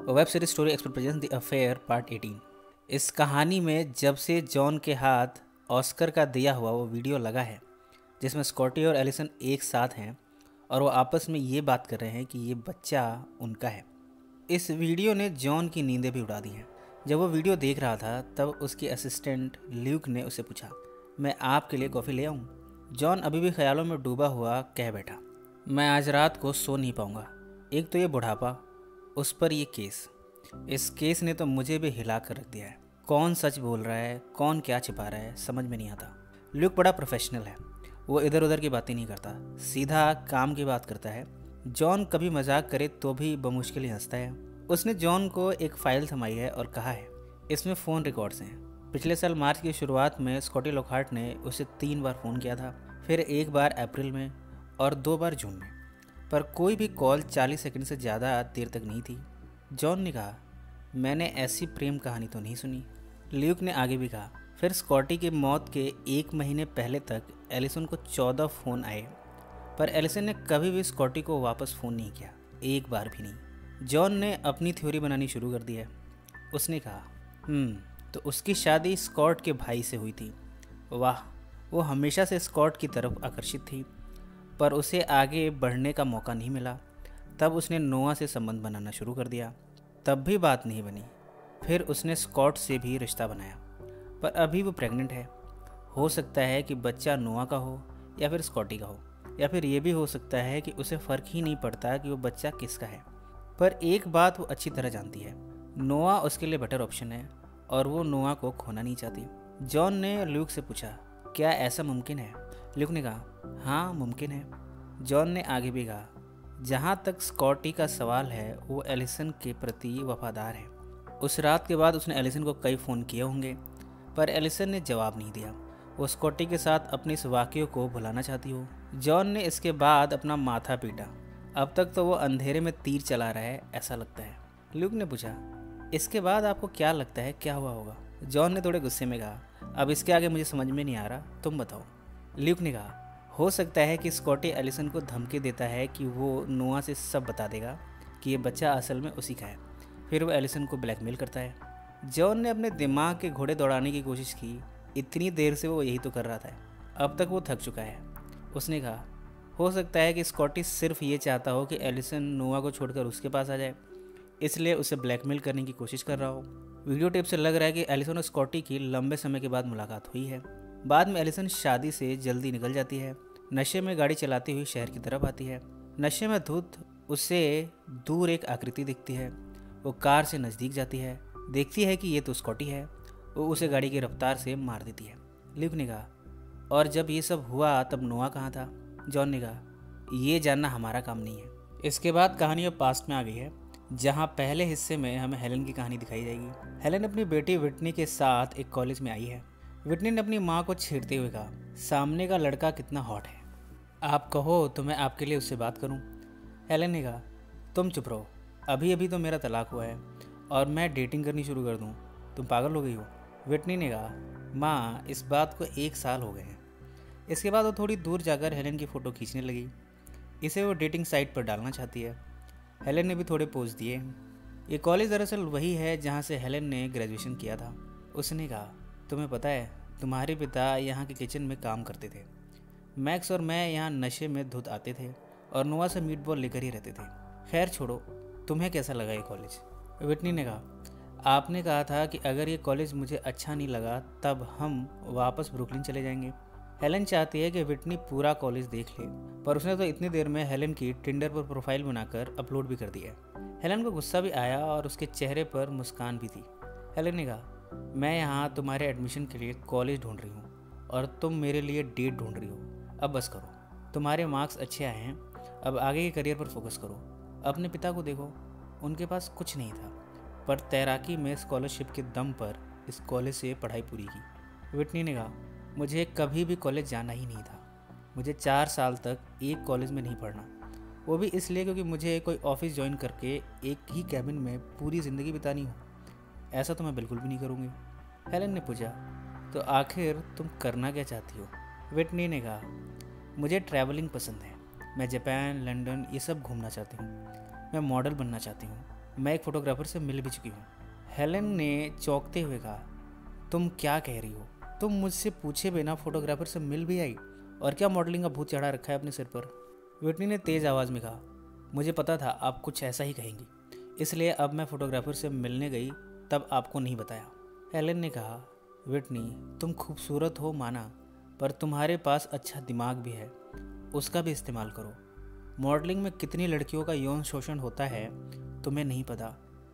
Web series story expert presents the affair part 18। इस कहानी में जब से जॉन के हाथ ऑस्कर का दिया हुआ वो वीडियो लगा है जिसमें स्कॉटी और एलिसन एक साथ हैं और वो आपस में ये बात कर रहे हैं कि ये बच्चा उनका है। इस वीडियो ने जॉन की नींदें भी उड़ा दी हैं। जब वो वीडियो देख रहा था तब उसके असिस्टेंट ल्यूक ने उसे पूछा, मैं आपके लिए कॉफ़ी ले आऊँ? जॉन अभी भी ख्यालों में डूबा हुआ कह बैठा, मैं आज रात को सो नहीं पाऊँगा। एक तो ये बुढ़ापा, उस पर ये केस, इस केस ने तो मुझे भी हिला कर रख दिया है। कौन सच बोल रहा है, कौन क्या छिपा रहा है, समझ में नहीं आता। ल्यूक बड़ा प्रोफेशनल है, वो इधर उधर की बातें नहीं करता, सीधा काम की बात करता है। जॉन कभी मजाक करे तो भी बमुश्किल ही हंसता है। उसने जॉन को एक फाइल थमाई है और कहा है, इसमें फ़ोन रिकॉर्ड्स हैं। पिछले साल मार्च की शुरुआत में स्कॉटी लॉकहार्ट ने उसे 3 बार फ़ोन किया था, फिर 1 बार अप्रैल में और 2 बार जून में, पर कोई भी कॉल 40 सेकंड से ज़्यादा देर तक नहीं थी। जॉन ने कहा, मैंने ऐसी प्रेम कहानी तो नहीं सुनी। ल्यूक ने आगे भी कहा, फिर स्कॉटी की मौत के 1 महीने पहले तक एलिसन को 14 फ़ोन आए, पर एलिसन ने कभी भी स्कॉटी को वापस फ़ोन नहीं किया, एक बार भी नहीं। जॉन ने अपनी थ्योरी बनानी शुरू कर दी है। उसने कहा, तो उसकी शादी स्कॉट के भाई से हुई थी। वाह, वो हमेशा से स्कॉट की तरफ आकर्षित थी, पर उसे आगे बढ़ने का मौका नहीं मिला। तब उसने नोआ से संबंध बनाना शुरू कर दिया, तब भी बात नहीं बनी। फिर उसने स्कॉट से भी रिश्ता बनाया, पर अभी वो प्रेग्नेंट है। हो सकता है कि बच्चा नोआ का हो या फिर स्कॉटी का हो, या फिर ये भी हो सकता है कि उसे फ़र्क ही नहीं पड़ता कि वो बच्चा किसका है। पर एक बात वो अच्छी तरह जानती है, नोआ उसके लिए बेटर ऑप्शन है और वो नोआ को खोना नहीं चाहती। जॉन ने ल्यूक से पूछा, क्या ऐसा मुमकिन है? ल्यूक ने कहा, हाँ मुमकिन है। जॉन ने आगे भी कहा, जहाँ तक स्कॉटी का सवाल है वो एलिसन के प्रति वफादार है। उस रात के बाद उसने एलिसन को कई फ़ोन किए होंगे, पर एलिसन ने जवाब नहीं दिया। वो स्कॉटी के साथ अपने इस वाक़ये को भुलाना चाहती हो। जॉन ने इसके बाद अपना माथा पीटा। अब तक तो वो अंधेरे में तीर चला रहा है ऐसा लगता है। ल्यूक ने पूछा, इसके बाद आपको क्या लगता है क्या हुआ होगा? जॉन ने थोड़े गुस्से में कहा, अब इसके आगे मुझे समझ में नहीं आ रहा, तुम बताओ। ल्यूक ने कहा, हो सकता है कि स्कॉटी एलिसन को धमकी देता है कि वो नोआ से सब बता देगा कि ये बच्चा असल में उसी का है। फिर वो एलिसन को ब्लैकमेल करता है। जॉन ने अपने दिमाग के घोड़े दौड़ाने की कोशिश की, इतनी देर से वो यही तो कर रहा था। अब तक वो थक चुका है। उसने कहा, हो सकता है कि स्कॉटी सिर्फ ये चाहता हो कि एलिसन नोआ को छोड़कर उसके पास आ जाए, इसलिए उसे ब्लैकमेल करने की कोशिश कर रहा हो। वीडियो टेप से लग रहा है कि एलिसन और स्कॉटी की लंबे समय के बाद मुलाकात हुई है। बाद में एलिसन शादी से जल्दी निकल जाती है, नशे में गाड़ी चलाती हुई शहर की तरफ आती है। नशे में धुत उसे दूर एक आकृति दिखती है। वो कार से नज़दीक जाती है, देखती है कि ये तो स्कॉटी है। वो उसे गाड़ी की रफ्तार से मार देती है। ल्यूक ने कहा, और जब ये सब हुआ तब नोआ कहाँ था? जॉन ने कहा, ये जानना हमारा काम नहीं है। इसके बाद कहानी अब पास्ट में आ गई है, जहाँ पहले हिस्से में हमें हेलन की कहानी दिखाई जाएगी। हेलन अपनी बेटी विटनी के साथ एक कॉलेज में आई है। विटनी ने अपनी माँ को छेड़ते हुए कहा, सामने का लड़का कितना हॉट है, आप कहो तो मैं आपके लिए उससे बात करूं। हेलन ने कहा, तुम चुप रहो, अभी अभी तो मेरा तलाक हुआ है और मैं डेटिंग करनी शुरू कर दूं, तुम पागल हो गई हो। विटनी ने कहा, माँ इस बात को 1 साल हो गए हैं। इसके बाद वो थोड़ी दूर जाकर हेलन की फ़ोटो खींचने लगी। इसे वो डेटिंग साइट पर डालना चाहती है। हेलन ने भी थोड़े पोज दिए। ये कॉलेज दरअसल वही है जहाँ से हेलन ने ग्रेजुएशन किया था। उसने कहा, तुम्हें पता है तुम्हारे पिता यहाँ के किचन में काम करते थे। मैक्स और मैं यहाँ नशे में धुत आते थे और नोआ से मीट बॉल लेकर ही रहते थे। खैर छोड़ो, तुम्हें कैसा लगा ये कॉलेज? विटनी ने कहा, आपने कहा था कि अगर ये कॉलेज मुझे अच्छा नहीं लगा तब हम वापस ब्रुकलिन चले जाएंगे। हेलन चाहती है कि विटनी पूरा कॉलेज देख ले, पर उसने तो इतनी देर में हेलन की टिंडर पर प्रोफाइल बनाकर अपलोड भी कर दिया। हेलन को गुस्सा भी आया और उसके चेहरे पर मुस्कान भी थी। हेलन ने कहा, मैं यहाँ तुम्हारे एडमिशन के लिए कॉलेज ढूंढ रही हूँ और तुम मेरे लिए डेट ढूंढ रही हो। अब बस करो, तुम्हारे मार्क्स अच्छे आए हैं, अब आगे के करियर पर फोकस करो। अपने पिता को देखो, उनके पास कुछ नहीं था, पर तैराकी में स्कॉलरशिप के दम पर इस कॉलेज से पढ़ाई पूरी की। विटनी ने कहा, मुझे कभी भी कॉलेज जाना ही नहीं था। मुझे 4 साल तक एक कॉलेज में नहीं पढ़ना, वो भी इसलिए क्योंकि मुझे कोई ऑफिस ज्वाइन करके एक ही कैबिन में पूरी ज़िंदगी बितानी हो। ऐसा तो मैं बिल्कुल भी नहीं करूँगी। हेलन ने पूछा, तो आखिर तुम करना क्या चाहती हो? विटनी ने कहा, मुझे ट्रैवलिंग पसंद है, मैं जापान, लंदन ये सब घूमना चाहती हूँ। मैं मॉडल बनना चाहती हूँ। मैं एक फ़ोटोग्राफ़र से मिल भी चुकी हूँ। हेलेन ने चौंकते हुए कहा, तुम क्या कह रही हो? तुम मुझसे पूछे बिना फ़ोटोग्राफ़र से मिल भी आई? और क्या मॉडलिंग का भूत चढ़ा रखा है अपने सिर पर? विटनी ने तेज़ आवाज़ में कहा, मुझे पता था आप कुछ ऐसा ही कहेंगी, इसलिए अब मैं फ़ोटोग्राफ़र से मिलने गई तब आपको नहीं बताया। हेलेन ने कहा, विटनी तुम खूबसूरत हो माना, पर तुम्हारे पास अच्छा दिमाग भी है, उसका भी इस्तेमाल करो। मॉडलिंग में कितनी लड़कियों का यौन शोषण होता है तुम्हें नहीं पता।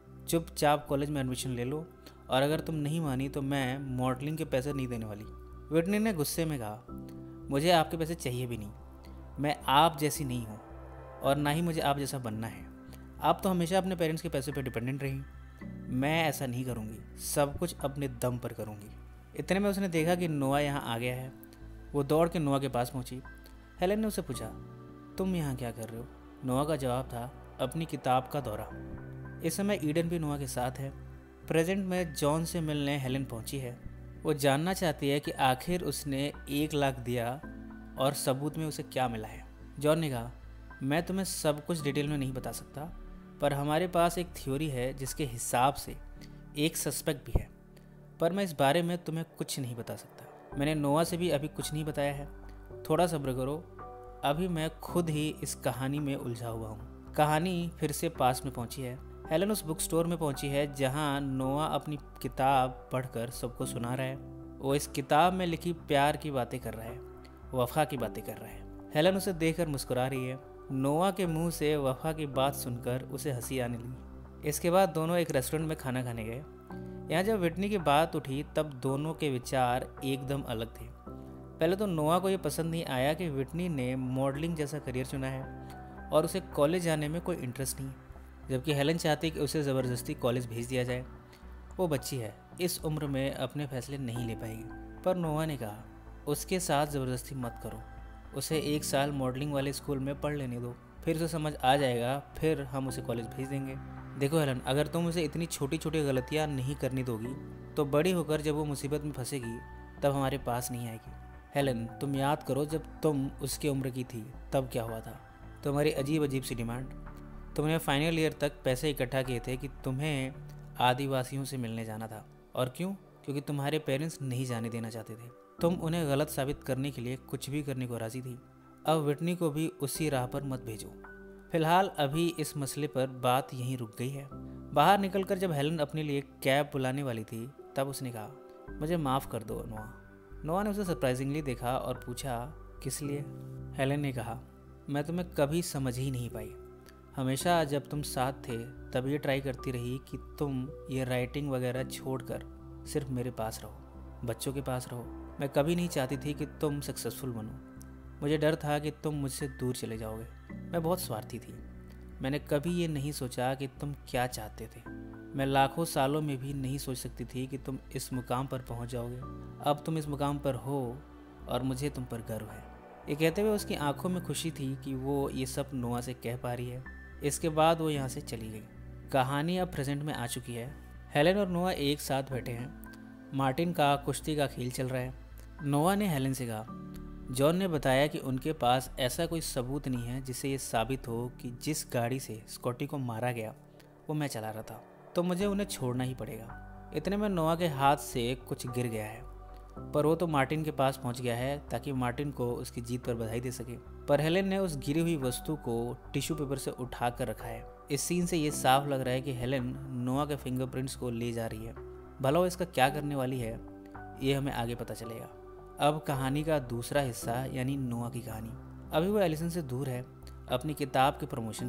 चुपचाप कॉलेज में एडमिशन ले लो, और अगर तुम नहीं मानी तो मैं मॉडलिंग के पैसे नहीं देने वाली। विटनी ने गुस्से में कहा, मुझे आपके पैसे चाहिए भी नहीं, मैं आप जैसी नहीं हूँ और ना ही मुझे आप जैसा बनना है। आप तो हमेशा अपने पेरेंट्स के पैसे पर डिपेंडेंट रही, मैं ऐसा नहीं करूँगी, सब कुछ अपने दम पर करूँगी। इतने में उसने देखा कि नोआ यहाँ आ गया है। वो दौड़ के नोआ के पास पहुँची। हेलेन ने उसे पूछा, तुम यहाँ क्या कर रहे हो? नोआ का जवाब था, अपनी किताब का दौरा। इस समय ईडन भी नोआ के साथ है। प्रेजेंट में जॉन से मिलने हेलेन पहुँची है। वो जानना चाहती है कि आखिर उसने 1 लाख दिया और सबूत में उसे क्या मिला है। जॉन ने कहा, मैं तुम्हें सब कुछ डिटेल में नहीं बता सकता, पर हमारे पास एक थ्योरी है जिसके हिसाब से एक सस्पेक्ट भी है, पर मैं इस बारे में तुम्हें कुछ नहीं बता सकता। मैंने नोआ से भी अभी कुछ नहीं बताया है, थोड़ा सब्र करो, अभी मैं खुद ही इस कहानी में उलझा हुआ हूँ। कहानी फिर से पास में पहुँची है। हेलेन उस बुक स्टोर में पहुँची है जहाँ नोआ अपनी किताब पढ़कर सबको सुना रहा है। वो इस किताब में लिखी प्यार की बातें कर रहा है, वफा की बातें कर रहा है। हेलेन उसे देखकर मुस्कुरा रही है। नोआ के मुंह से वफा की बात सुनकर उसे हंसी आने लगी। इसके बाद दोनों एक रेस्टोरेंट में खाना खाने गए। यहाँ जब विटनी की बात उठी तब दोनों के विचार एकदम अलग थे। पहले तो नोआ को ये पसंद नहीं आया कि विटनी ने मॉडलिंग जैसा करियर चुना है और उसे कॉलेज जाने में कोई इंटरेस्ट नहीं, जबकि हेलेन चाहती कि उसे ज़बरदस्ती कॉलेज भेज दिया जाए। वो बच्ची है, इस उम्र में अपने फैसले नहीं ले पाएगी। पर नोआ ने कहा, उसके साथ ज़बरदस्ती मत करो, उसे 1 साल मॉडलिंग वाले स्कूल में पढ़ लेने दो, फिर उसे समझ आ जाएगा, फिर हम उसे कॉलेज भेज देंगे। देखो हेलन, अगर तुम उसे इतनी छोटी छोटी गलतियाँ नहीं करने दोगी तो बड़ी होकर जब वो मुसीबत में फंसेगी तब हमारे पास नहीं आएगी। हेलन, तुम याद करो जब तुम उसकी उम्र की थी तब क्या हुआ था। तुम्हारी अजीब अजीब सी डिमांड। तुमने फाइनल ईयर तक पैसे इकट्ठा किए थे कि तुम्हें आदिवासियों से मिलने जाना था। और क्यों? क्योंकि तुम्हारे पेरेंट्स नहीं जाने देना चाहते थे। तुम उन्हें गलत साबित करने के लिए कुछ भी करने को राजी थी। अब विटनी को भी उसी राह पर मत भेजो। फिलहाल अभी इस मसले पर बात यहीं रुक गई है। बाहर निकलकर जब हेलन अपने लिए कैब बुलाने वाली थी तब उसने कहा, मुझे माफ़ कर दो नोआ। नोआ ने उसे सरप्राइजिंगली देखा और पूछा, किस लिए? हेलन ने कहा, मैं तुम्हें कभी समझ ही नहीं पाई। हमेशा जब तुम साथ थे तब ये ट्राई करती रही कि तुम ये राइटिंग वगैरह छोड़कर सिर्फ मेरे पास रहो, बच्चों के पास रहो। मैं कभी नहीं चाहती थी कि तुम सक्सेसफुल बनो। मुझे डर था कि तुम मुझसे दूर चले जाओगे। मैं बहुत स्वार्थी थी। मैंने कभी ये नहीं सोचा कि तुम क्या चाहते थे। मैं लाखों सालों में भी नहीं सोच सकती थी कि तुम इस मुकाम पर पहुंच जाओगे। अब तुम इस मुकाम पर हो और मुझे तुम पर गर्व है। ये कहते हुए उसकी आंखों में खुशी थी कि वो ये सब नोआ से कह पा रही है। इसके बाद वो यहाँ से चली गई। कहानी अब प्रेजेंट में आ चुकी है। हेलेन और नोआ एक साथ बैठे हैं। मार्टिन का कुश्ती का खेल चल रहा है। नोआ ने हेलेन से कहा, जॉन ने बताया कि उनके पास ऐसा कोई सबूत नहीं है जिससे ये साबित हो कि जिस गाड़ी से स्कॉटी को मारा गया वो मैं चला रहा था, तो मुझे उन्हें छोड़ना ही पड़ेगा। इतने में नोआ के हाथ से कुछ गिर गया है, पर वो तो मार्टिन के पास पहुंच गया है ताकि मार्टिन को उसकी जीत पर बधाई दे सके। पर हेलेन ने उस गिरी हुई वस्तु को टिश्यू पेपर से उठा कर रखा है। इस सीन से ये साफ लग रहा है कि हेलेन नोआ के फिंगरप्रिंट्स को ले जा रही है। भला वो इसका क्या करने वाली है, ये हमें आगे पता चलेगा। अब कहानी का दूसरा हिस्सा यानी नोआ की कहानी। अभी वो एलिसन से दूर है। अपनी किताब के प्रमोशन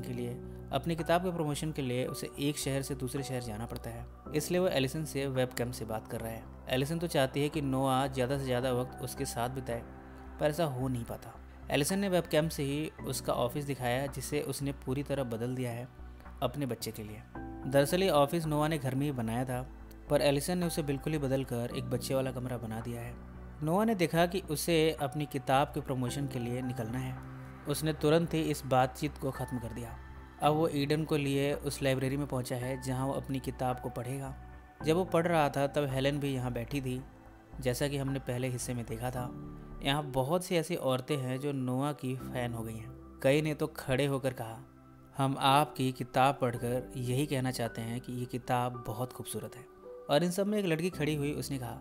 के लिए उसे एक शहर से दूसरे शहर जाना पड़ता है। इसलिए वो एलिसन से वेबकैम से बात कर रहा है। एलिसन तो चाहती है कि नोआ ज़्यादा से ज़्यादा वक्त उसके साथ बिताए, पर ऐसा हो नहीं पाता। एलिसन ने वेबकैम से ही उसका ऑफिस दिखाया जिसे उसने पूरी तरह बदल दिया है अपने बच्चे के लिए। दरअसल ये ऑफिस नोआ ने घर में ही बनाया था, पर एलिसन ने उसे बिल्कुल ही बदल कर एक बच्चे वाला कमरा बना दिया है। नोआ ने देखा कि उसे अपनी किताब के प्रमोशन के लिए निकलना है। उसने तुरंत ही इस बातचीत को ख़त्म कर दिया। अब वो ईडन को लिए उस लाइब्रेरी में पहुंचा है जहां वो अपनी किताब को पढ़ेगा। जब वो पढ़ रहा था तब हेलेन भी यहाँ बैठी थी, जैसा कि हमने पहले हिस्से में देखा था। यहाँ बहुत सी ऐसी औरतें हैं जो नोआ की फ़ैन हो गई हैं। कई ने तो खड़े होकर कहा, हम आपकी किताब पढ़कर यही कहना चाहते हैं कि ये किताब बहुत खूबसूरत है। और इन सब में एक लड़की खड़ी हुई, उसने कहा,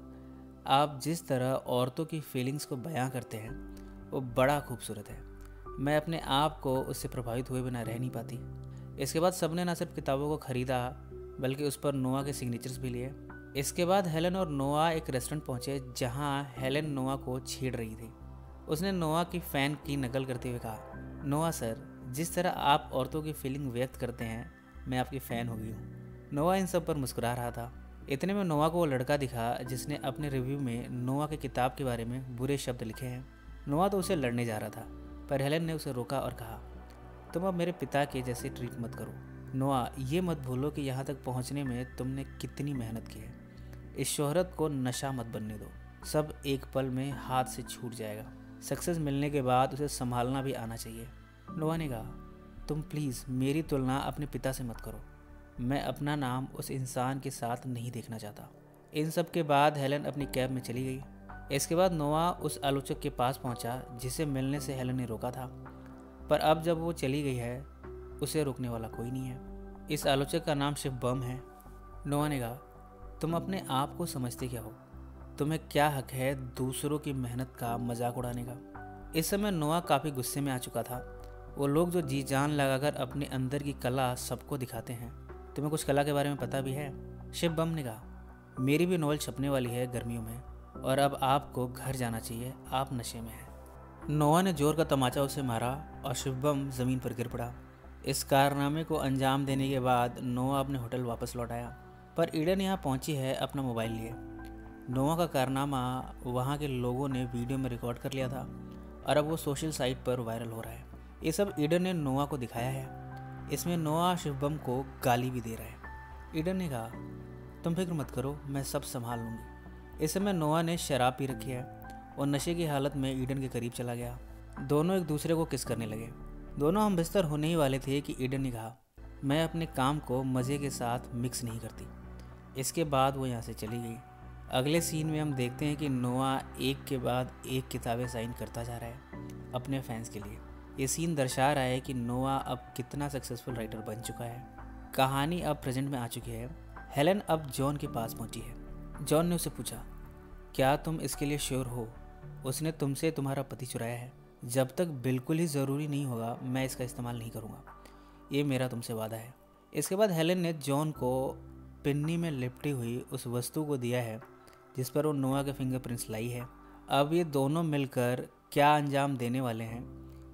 आप जिस तरह औरतों की फीलिंग्स को बयां करते हैं वो बड़ा खूबसूरत है। मैं अपने आप को उससे प्रभावित हुए बिना रह नहीं पाती। इसके बाद सबने न सिर्फ किताबों को ख़रीदा बल्कि उस पर नोआ के सिग्नेचर्स भी लिए। इसके बाद हेलन और नोआ एक रेस्टोरेंट पहुंचे जहां हेलन नोआ को छेड़ रही थी। उसने नोआ की फ़ैन की नकल करते हुए कहा, नोआ सर, जिस तरह आप औरतों की फीलिंग व्यक्त करते हैं मैं आपकी फ़ैन हो गई हूँ। नोआ इन सब पर मुस्कुरा रहा था। इतने में नोआ को वो लड़का दिखा जिसने अपने रिव्यू में नोआ की किताब के बारे में बुरे शब्द लिखे हैं। नोआ तो उसे लड़ने जा रहा था, पर हेलन ने उसे रोका और कहा, तुम अब मेरे पिता के जैसे ट्रीट मत करो। नोआ, ये मत भूलो कि यहाँ तक पहुँचने में तुमने कितनी मेहनत की है। इस शोहरत को नशा मत बनने दो, सब एक पल में हाथ से छूट जाएगा। सक्सेस मिलने के बाद उसे संभालना भी आना चाहिए। नोआ ने कहा, तुम प्लीज़ मेरी तुलना अपने पिता से मत करो। मैं अपना नाम उस इंसान के साथ नहीं देखना चाहता। इन सब के बाद हेलन अपनी कैब में चली गई। इसके बाद नोआ उस आलोचक के पास पहुंचा जिसे मिलने से हेलन ने रोका था, पर अब जब वो चली गई है उसे रोकने वाला कोई नहीं है। इस आलोचक का नाम शिव बम है। नोआ ने कहा, तुम अपने आप को समझते क्या हो? तुम्हें क्या हक है दूसरों की मेहनत का मजाक उड़ाने का? इस समय नोआ काफ़ी गुस्से में आ चुका था। वो लोग जो जी जान लगाकर अपने अंदर की कला सबको दिखाते हैं, तुम्हें कुछ कला के बारे में पता भी है? शिव बम ने कहा, मेरी भी नॉवल छपने वाली है गर्मियों में, और अब आपको घर जाना चाहिए, आप नशे में हैं। नोआ ने जोर का तमाचा उसे मारा और शिव बम ज़मीन पर गिर पड़ा। इस कारनामे को अंजाम देने के बाद नोआ अपने होटल वापस लौट आया, पर ईडन यहाँ पहुँची है अपना मोबाइल लिए। नोआ का कारनामा वहाँ के लोगों ने वीडियो में रिकॉर्ड कर लिया था और अब वो सोशल साइट पर वायरल हो रहा है। ये सब ईडन ने नोआ को दिखाया है। इसमें नोआ शिवबम को गाली भी दे रहा है। ईडन ने कहा, तुम फिक्र मत करो, मैं सब संभाल लूँगी। इस समय नोआ ने शराब पी रखी है और नशे की हालत में ईडन के करीब चला गया। दोनों एक दूसरे को किस करने लगे। दोनों हम बिस्तर होने ही वाले थे कि ईडन ने कहा, मैं अपने काम को मज़े के साथ मिक्स नहीं करती। इसके बाद वो यहाँ से चली गई। अगले सीन में हम देखते हैं कि नोआ एक के बाद एक किताबें साइन करता जा रहा है अपने फैंस के लिए। ये सीन दर्शा रहा है कि नोआ अब कितना सक्सेसफुल राइटर बन चुका है। कहानी अब प्रेजेंट में आ चुकी है। हेलन अब जॉन के पास पहुंची है। जॉन ने उसे पूछा, क्या तुम इसके लिए श्योर हो? उसने तुमसे तुम्हारा पति चुराया है। जब तक बिल्कुल ही ज़रूरी नहीं होगा मैं इसका इस्तेमाल नहीं करूँगा, ये मेरा तुमसे वादा है। इसके बाद हेलन ने जॉन को पिन्नी में लिपटी हुई उस वस्तु को दिया है जिस पर वो नोआ के फिंगरप्रिंट्स लाई है। अब ये दोनों मिलकर क्या अंजाम देने वाले हैं,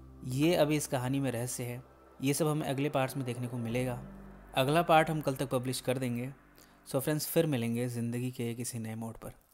ये अभी इस कहानी में रहस्य है। ये सब हमें अगले पार्ट्स में देखने को मिलेगा। अगला पार्ट हम कल तक पब्लिश कर देंगे। सो फ्रेंड्स, फिर मिलेंगे ज़िंदगी के किसी नए मोड़ पर।